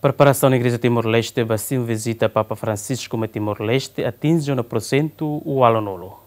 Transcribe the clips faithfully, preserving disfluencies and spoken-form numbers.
Preparação na Igreja Timor-Leste, Basim visita Papa Francisco a Timor-Leste, atinge um por cento o alonolo.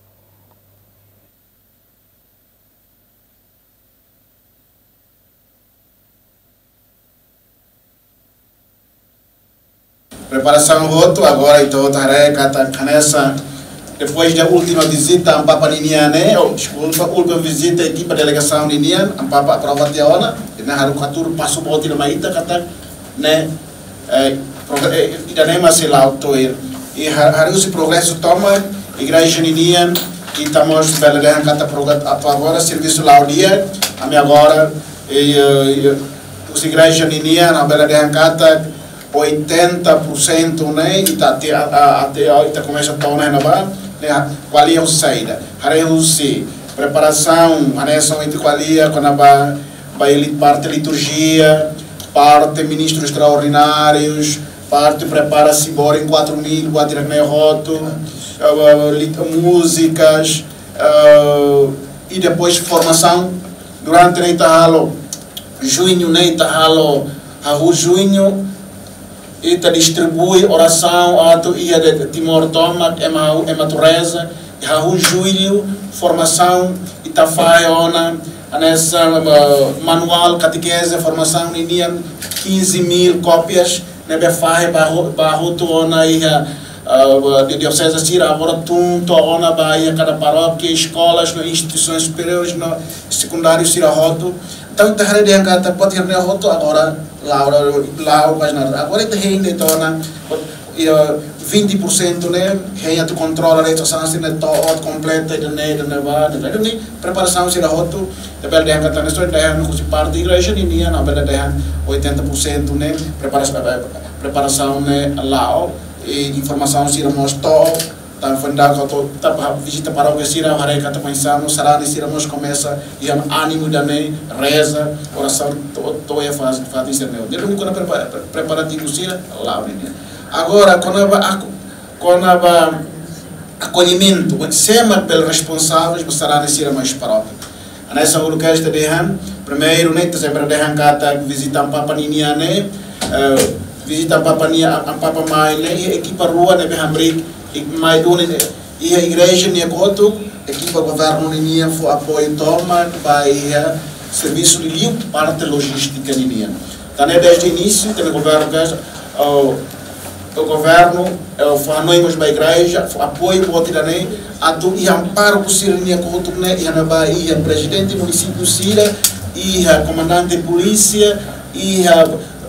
Preparação roto agora e toda a canessa depois da última visita a Papa Niniane, ou desculpa, última visita à equipa delegação Ninian, a Papa aprova a ona, e na Harukatur passou por outra maíta kata né e da nema se lá toir e Haru se progresso toma igreja Ninian e estamos pela guerra kata progresso agora serviço lá o dia a minha agora e os igreja Ninian a bela guerra kata oitenta por cento né e tá até até até começa a tornar nova né qual é a saída haremos se preparação haremos entre qual é quando vai vai parte liturgia parte ministros extraordinários parte prepara-se embora em quatro mil quatro mil roto músicas e depois formação durante o Itahalo junho né Itahalo a junho e distribui oração ato ia de Timor toma é matureza a julho formação itafai ona nessa manual catequese formação ninian quinze mil cópias nebe fai barro barro to ona ia de diocese tira agora tunto ona baia cada paróquia escolas no instituições superiores no secundário tira roto então tá hare de angata pode ir roto agora lá lá mas agora está ainda torna vinte por cento né reina tu controla a rede social né todo completa de né de nevada de preparação se roto de bela de angata nesta ideia no curso parte igreja ninha na bela de oitenta por cento né preparação preparação né lá e informação se irmos to tá fundado com tá visita para o que se irá harei kata pensamos será de se irmos começa e ânimo da né reza oração to é faz faz isso né de como prepara preparativo se lá né agora quando a quando a acolhimento quando sema pelos responsáveis será de se mais próprio nessa orquestra de han primeiro né sempre de han kata visitar Papa Niniane visitar Papa Nia a Papa Mai e equipa rua de Hambrick e mais dona e a igreja nem gosto equipa governo nem foi apoio toma vai serviço de livro parte logística nem também desde o início tem o governo o o governo foi nós da igreja apoio pode dar nem a tu e amparo possível nem gosto né e na Bahia presidente do município Sira e a comandante de polícia e a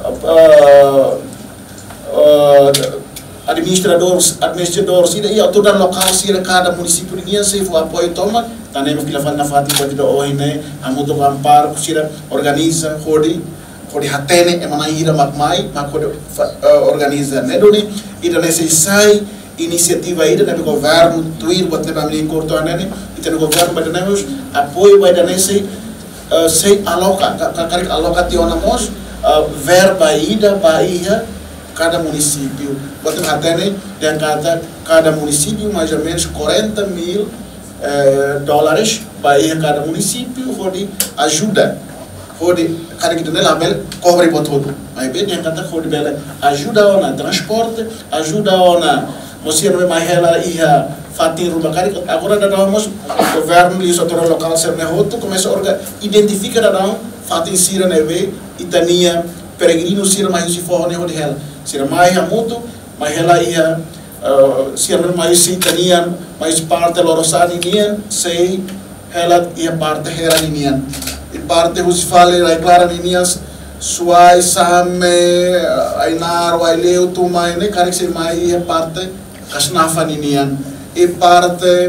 administradores, administradores e a toda local se cada município ninguém se for apoio toma também que levar na fati pode dar hoje né a muito amparo que se organiza hodi hodi hatene e manaira makmai mak organiza né doni e da nesse sai iniciativa aí do governo tuir bote para mim corto né e tem o governo para nós apoio vai dar nesse sei aloca cara alocação nós verba ida Bahia cada município botem até tem cada cada município mais ou menos quarenta mil eh, dólares Bahia cada município pode ajuda pode cada que tem lá bel cobre por tudo mas bem tem cada pode bela ajuda na transporte ajuda na você não é mais ela ia fatir o bacari agora da nós governo e setor local ser nehoto começa a identificar da fatin sira neve itania peregrino sira mais se for ne hotel sira mais a muito mas ela ia sira mais se itania mais parte lorosani nian sei ela ia parte hera nian e parte os fale lá clara nias suai same ainar vai leu tu mai ne cara que se mais ia parte kasnafa nian e parte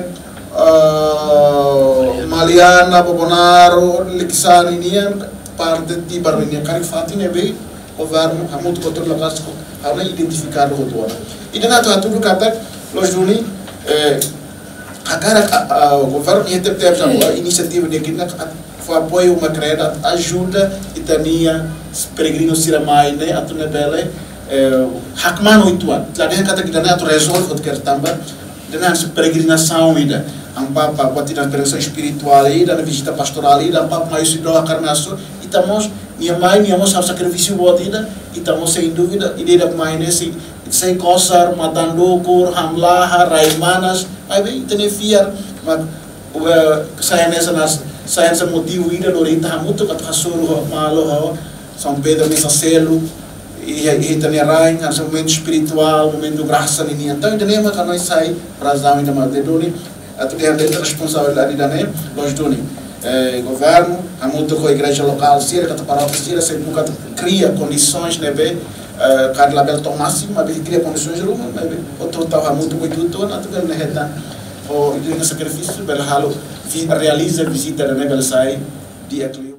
Maliana, Bobonaro, Lixani, parte de Barminha, Carifatina, bem, o governo, há muito controle local, há uma identificado o outro. E daí nada, tudo que até nós juni, a cara o governo ia ter ter a iniciativa de que foi apoio uma creda ajuda e tania peregrinos siramai né a tuna bela hakman oituan lá dentro kata kita né a resolve o que quer também dentro peregrinação ainda ang papa pati na peregrinação espiritual ainda na visita pastoral ainda ang papa mais se doa carnaço e estamos minha mãe, minha mãe sabe sacrifício boa vida, e estamos sem dúvida, e desde a mãe nesse, sem coçar, matando cor, hamlaha, raimanas, aí bem, tem fiar, mas saya nessa nas saya nessa motivo ida do rita hamuto kat hasuru malo São Pedro nessa selo e e também rain, esse momento espiritual, momento graça linha. Então, entendemos que nós sai para as damas da Macedônia, até que a responsabilidade da né, nós doni. Governo, há muito com a igreja local, se ele para a se sempre cria condições, né, bem, cada label tão máximo, mas cria condições de rumo, mas outro tal há muito muito tudo, até que ele reta o sacrifício, belo halo realiza visita da né, belo sai dia